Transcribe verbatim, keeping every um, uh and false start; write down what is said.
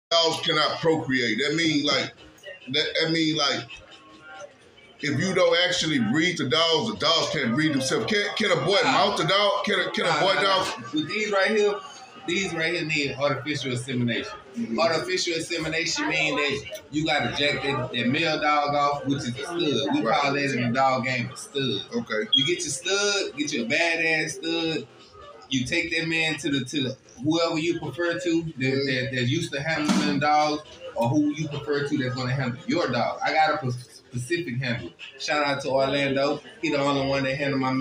dogs cannot procreate. That mean like that. That mean like if you don't actually breed the dogs, the dogs can't breed themselves. Can can a boy nah. mount the dog? Can a, can nah, a boy nah, dog? Nah. With these right here, these right here need artificial insemination. Mm-hmm. Artificial insemination mean that you got to jack that, that male dog off, which is a stud. We right. call that in the dog game a stud. Okay. You get your stud, get your badass stud. You take that man to the to the, whoever you prefer to that, that that's used to handling dogs, or who you prefer to that's going to handle your dog. I got a specific handler. Shout out to Orlando. He the only one that handle my